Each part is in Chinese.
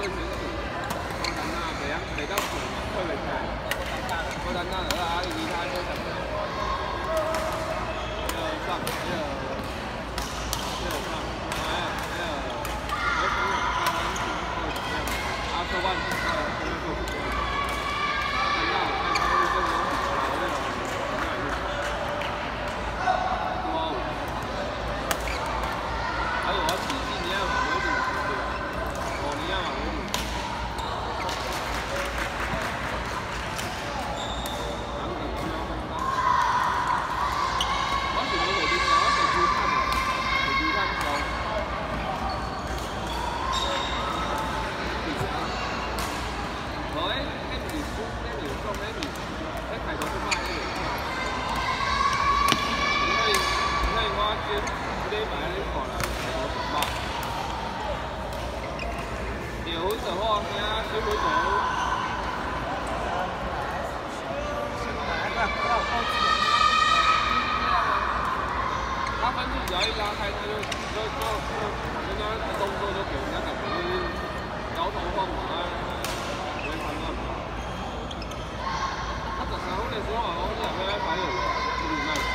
对选手，袂当做，退袂开。我单单的阿里其他些什么，上阿科万还有我自己你要买维度，哦，你要买维度。我是冇做啲嘢，我係做餐嘅，做餐手。我喺跟住書，跟住做，跟住喺泰國都買嘅。所以我即係買呢個啦，我十萬。有的話呢，就會做。他分数只要一拉開，他就人家動作就給人家感覺就是搖頭晃腦啊，不會判斷不好。他13分的時候好像是200有的，不如那。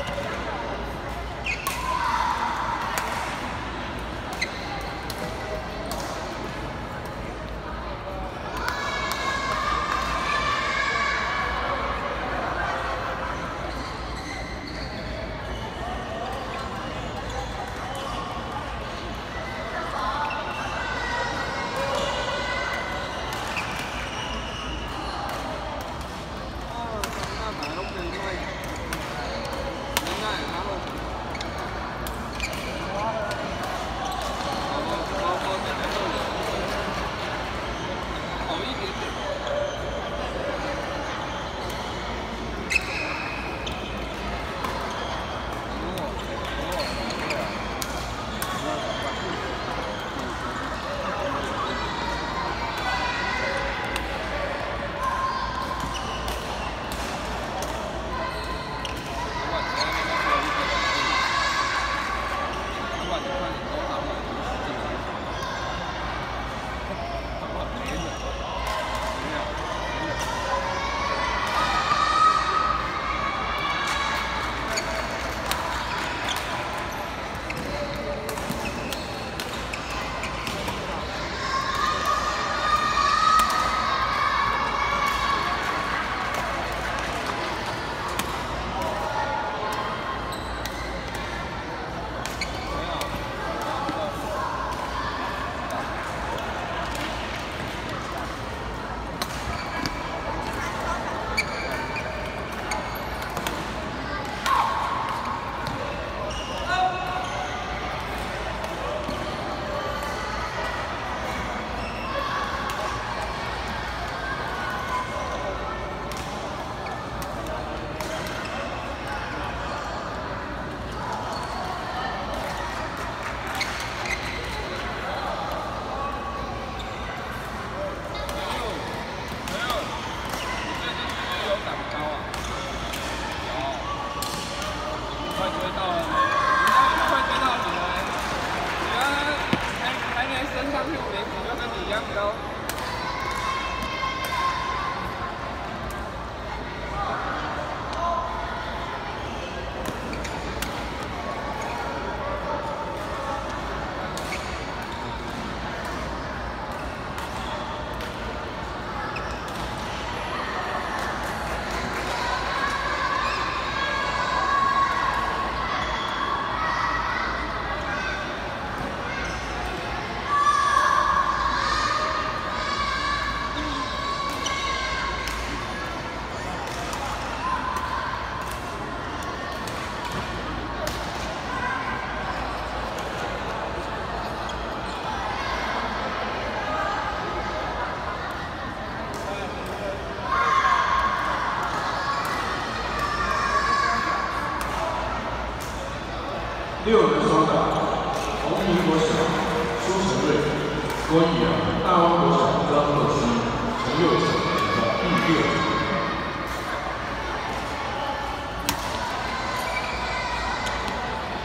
6人双打，红旗国小苏成瑞、郭义阳、大湾国小张鹤熙、陈佑成第6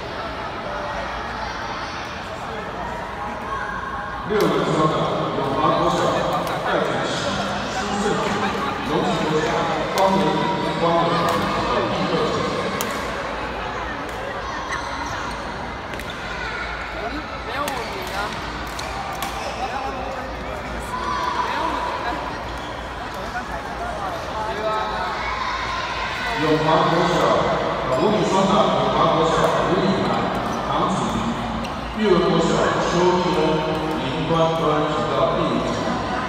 名。6人双打，永华高德里光的第2层。 没有你啊！没有你啊！ 永华国小5女双打，永华国小吴以涵、唐子怡，育儿国小邱立恩、林端端提到第5层。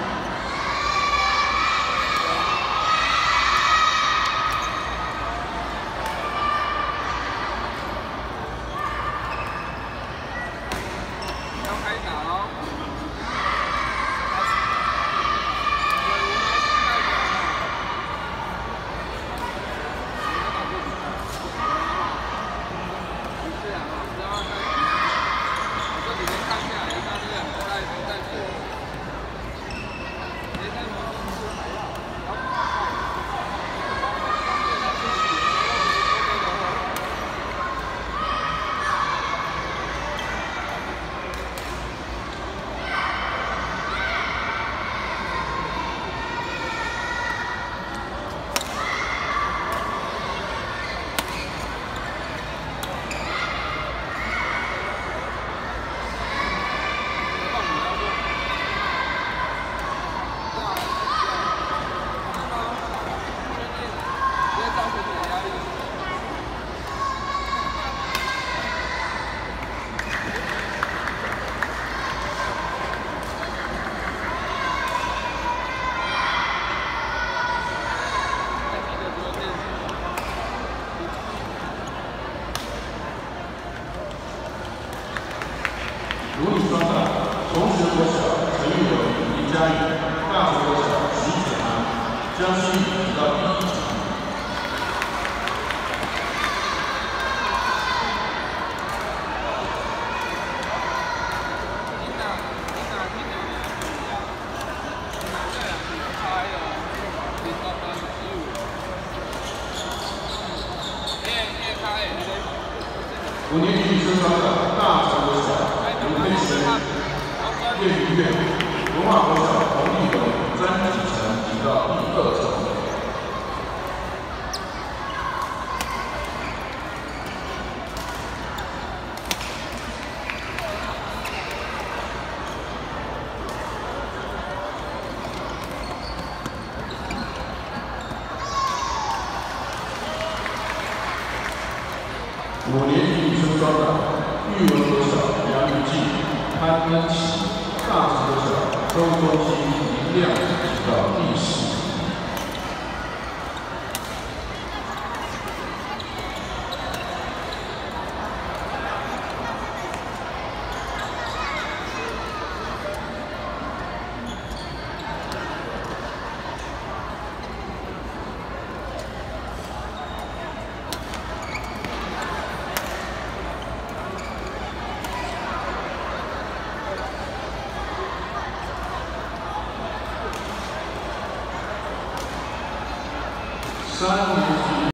要开打喽！ 如女双打，同时国小陈玉荣、林佳宇，大成国小徐子涵、江心怡提到第1层。5年级女生双打，大成国小刘佩璇、叶云月，文化国小洪立荣、詹启成提到第2层。5年级女生双打，育文国小杨宇静、潘恩琪，大成国小周中基、林亮提到第10层。3年